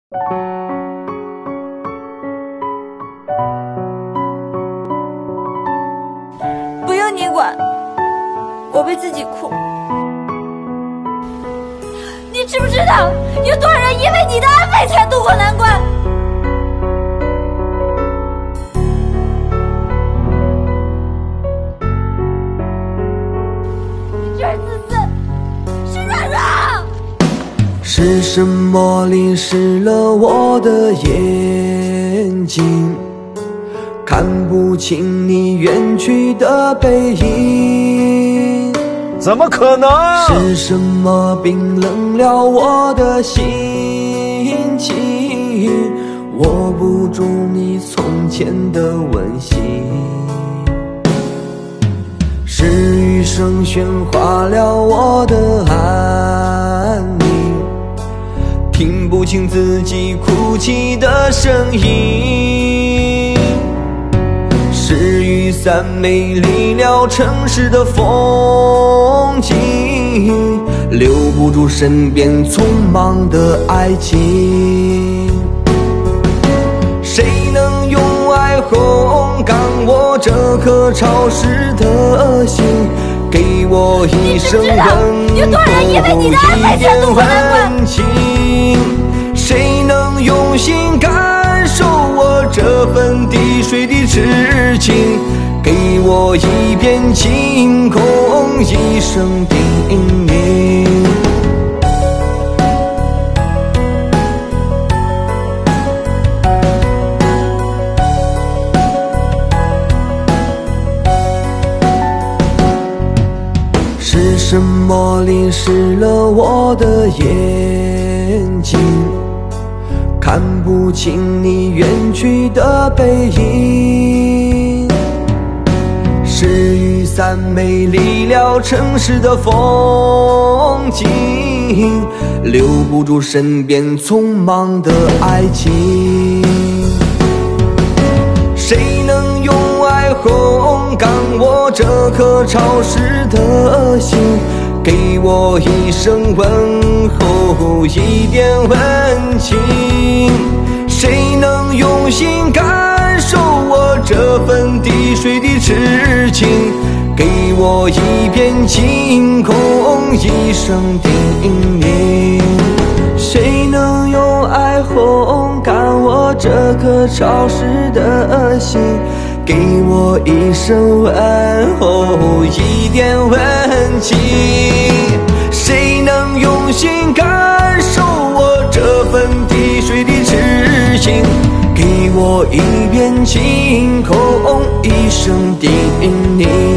不用你管，我为自己哭。你知不知道，有多少人因为你的安慰才渡过难关？你这是自私，是软弱。 是什么淋湿了我的眼睛？看不清你远去的背影， 怎么可能？ 是什么冰冷了我的心情？握不住你从前的温馨，是雨声喧哗了我的安宁，听不清自己哭泣的声音。是雨伞美丽了城市的风景，留不住身边匆忙的爱情。谁能用爱烘干我这颗潮湿的心？给我一生问候，一点温情。谁能用心感受我这份滴水的痴情？给我一片晴空，一声叮咛。是什么淋湿了我的眼睛？看不清你远去的背影，是雨伞美丽了城市的风景，留不住身边匆忙的爱情。谁能用爱烘干我这颗潮湿的心？给我一声问候，一点温情。谁能用心感受我这份滴水的痴情？给我一片晴空，一声叮咛。谁能用爱烘干我这颗潮湿的心？给我一声问候，一点温情。谁能用心感受我这份滴水的痴情？给我一片晴空，一声叮咛。